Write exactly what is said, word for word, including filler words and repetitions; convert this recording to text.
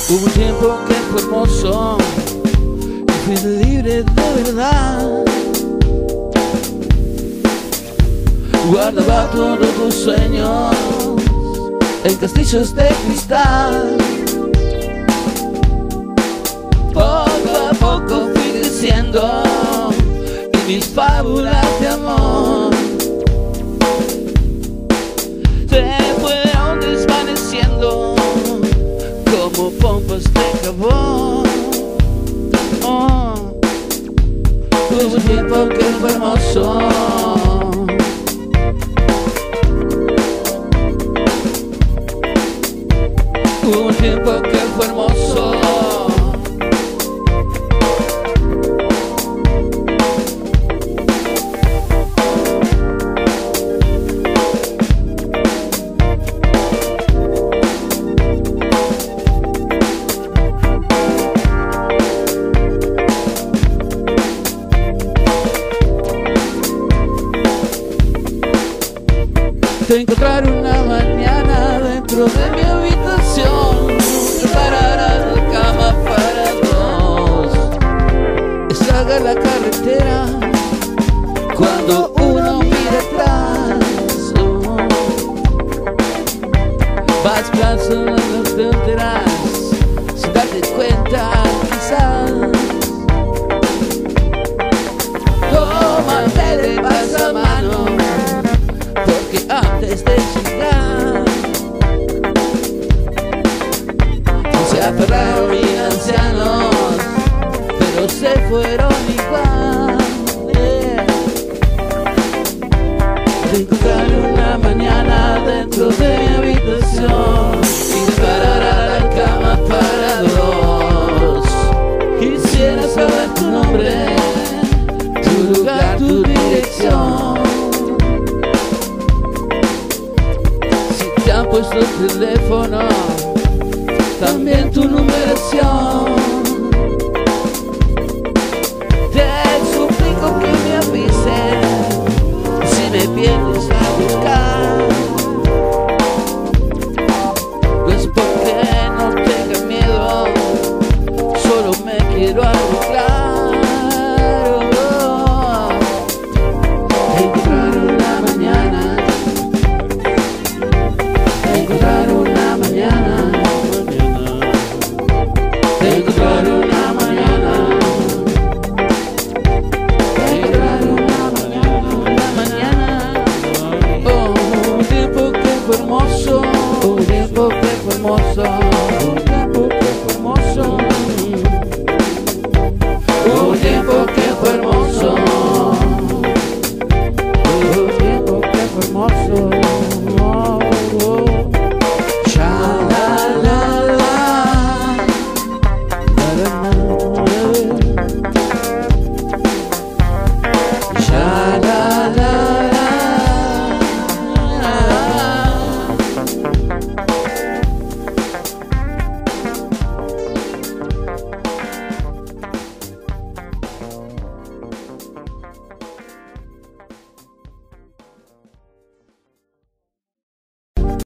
Hubo un tiempo que fue hermoso y fui libre de verdad. Guardaba todos tus sueños en castillos de cristal. Poco a poco fui creciendo y mis fábulas de amor se fueron desvaneciendo como pompas de jabón. Oh, hubo un tiempo que fue hermoso, hubo un tiempo que fue hermoso. Te encontraré una mañana dentro de mi habitación, prepararás la cama para dos. Esa es la carretera cuando uno mira atrás. Oh. Vas pasando las fronteras sin darte cuenta, quizás. Tómate de pasamano, porque antes de llegar se aferraron mis ancianos, pero se fueron igual. Yeah. Te encontraré una mañana dentro de mi habitación y preparará la cama para dos. Quisiera saber tu nombre, tu lugar, tu dirección. Te han puesto el teléfono, también tu numeración. Te suplico que me avises si me vienes a buscar. No es porque no tenga miedo, solo me quiero arreglar. Te encontraré una mañana, te encontraré una mañana, te encontraré una mañana, te encontraré una mañana, una mañana. Oh, un tiempo que fue hermoso, un tiempo que fue hermoso.